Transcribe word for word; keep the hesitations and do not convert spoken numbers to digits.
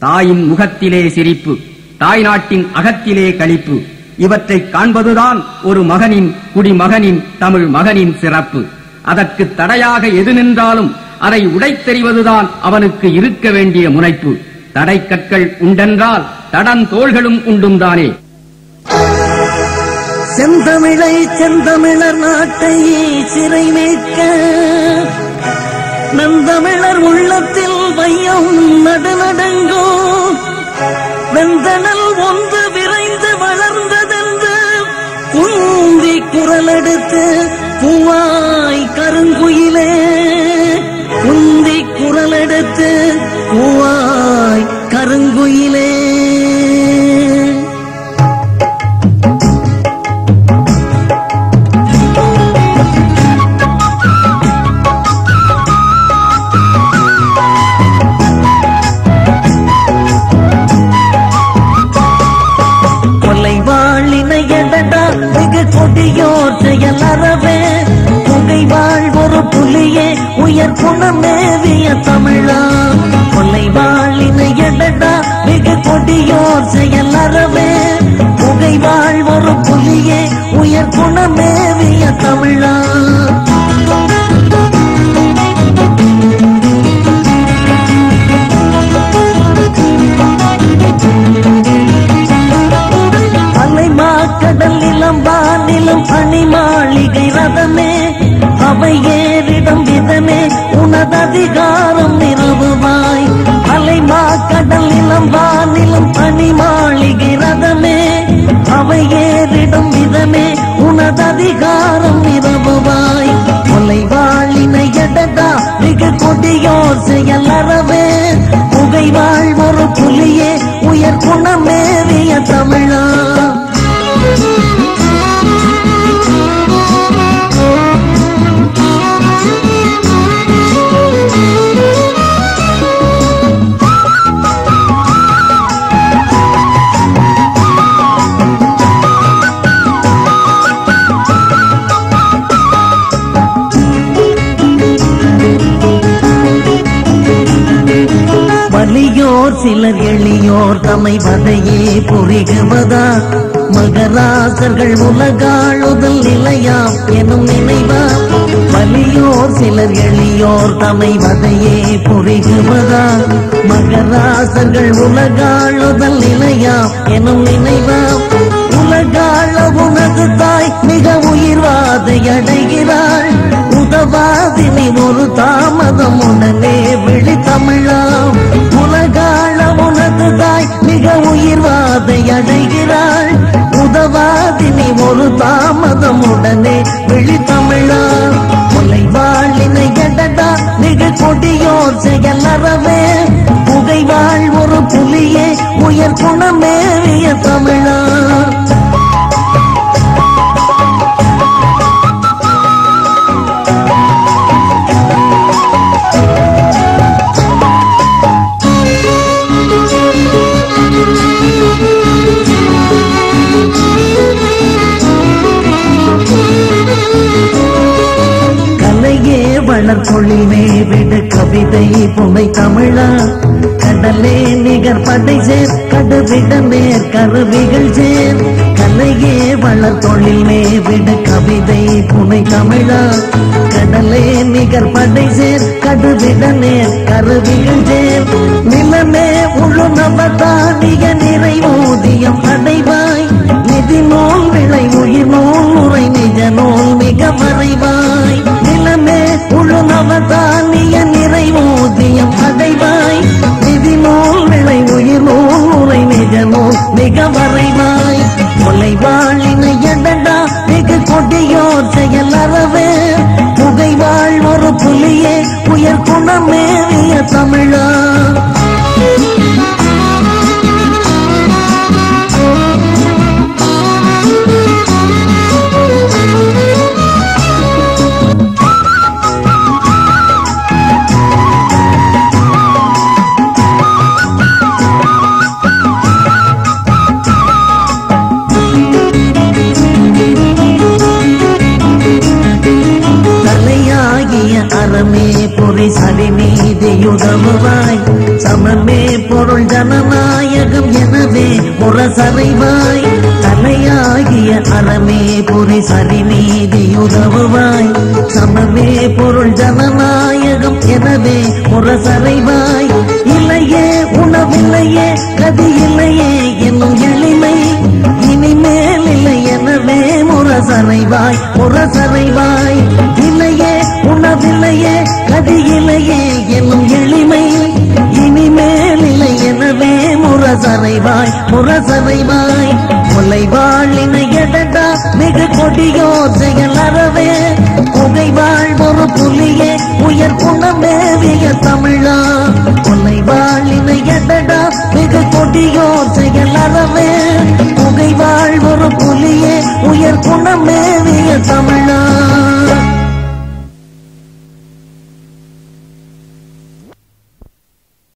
தாயின் முகத்திலே சிரிப்பு, தாய் நாட்டின் அகத்திலே களிப்பு. இவற்றை காண்பதுதான் ஒரு மகனின், குடிமகனின், தமிழ் மகனின் சிறப்பு. அதற்கு தடையாக எது நின்றாலும் அதை உடைத்தெறிவதுதான் அவனுக்கு இருக்க வேண்டிய முனைப்பு. தடைக்கற்கள் உண்டென்றால் தடந்தோள்களும் உண்டும் தானே. செந்தமிழை செந்தமிழர் நாட்டை சிறை மீட்க நந்தமிழர் உள்ளத்தில் வையம் நடுநடுங்கோ. வெந்தனல் ஒன்று விரைந்து வளர்ந்ததென்று குந்தி குரலெடுத்து பூவாய் கருங்குயிலே, குந்தி குரலெடுத்து பூவாய் கருங்குயிலே. கொலைவாளினை எடடா மிகு கொடியோர் செயல் அறவே, புகை வாழ் ஒரு புலியே உயர் குணமேவிய தமிழா. கொலைவாளினை எடடா மிகு கொடியோர் செயல் அறவே, புகை வாழ் ஒரு புலியே உயர் குணமேவிய தமிழா. கடல் நிலம்பானிலும் பனி மாளிகை ரதமே, அவை ஏறிடம் விதமே உனததிகாரம் நிறுவுவாய். அலைமா கடல் நிலம்பானிலும் பனி மாளிகை ரதமே, அவை ஏறிடம் விதமே உனததிகாரம் நிறுவுவாய். கொலைவாளினை எடடா மிக கொடியோர் செயல் அறவே, புகை வாழ் ஒரு புலியே உயர் குணமேவிய தமிழா. வலியோர் சிலர் எளியோர் தமை வதையே புரிகுவதா, மகராசர்கள் உலகாளுதல் நிலையா எனும் நினைவா. வலியோர் சிலர் எளியோர் தமை வதையே புரிகுவதா, மகராசர்கள் உலகாளுதல் நிலையா எனும் நினைவா. உலகாள உனது தாய் மிக உயிர்வாதை அடைகிறாள், உதவாதினி ஒரு தாமதம் உடனே விழி தமிழாம். உலகாள உனது தாய் மிக உயிர்வாதை அடைகிறாள், உதவாதினி ஒரு தாமதம் உடனே விழி தமிழாம். கொலைவாளினை எடடா மிக கொடியோர் செயல் அறவே, புகை வாழ் ஒரு புலியே உயர் குணமேவிய தமிழா. வளர்கொழிலே விடு கவிதை புனை தமிழா, கடலே நிகர் படை சேர் கடுவிட நேர் கருவிகள் சேர். கலையே வளர்கொழிலே விடு கவிதை புனை தமிழா, கடலே நிகர் படை சேர் கடுவிட நேர் கருவிகள் சேர். நிலமே உழுநவதானிய நிறைவூதியம் அடைவாய், நிதி நூல் விளை உயிர் நூல் உரை நிஜ நூல் மிக மறைவாய். நிலமே உழுநவதானிய நிறைவூதியம் அடைவாய், நிதி நூல் விளை உயிர் நூல் உரை நிஜ நூல் மிக மறைவாய். கொலைவாளினை எடடா மிக கொடியோர் செயல் அறவே, புகை வாழ் ஒரு புலியே உயர் குணமேவிய தமிழா. அறமே பொறி சரி நீதியுதவுவாய், சமமே பொருள் ஜன முரசறைவாய் தலையாகிய அறமே புரி சரி நீதி உதவுவாய் சமமே பொருள் ஜனநாயகம் எனவே முரசறைவாய் இல்லையே உணவில்லையே கதி இல்லையே என்னும் எளிமை இனிமேல் இல்லை எனவே முரசறைவாய் முரசறைவாய் இல்லையே உணவில்லையே கதி இல்லையே என்னும் எளிமை இனிமேல் இல்லை எனவே முரசறைவாய் முரசறைவாய் கொலைவாளினை எடடா மிக கொடியோர் செயல் அறவே புகைவாழ் ஒரு புலியே உயர் குணமேவிய தமிழா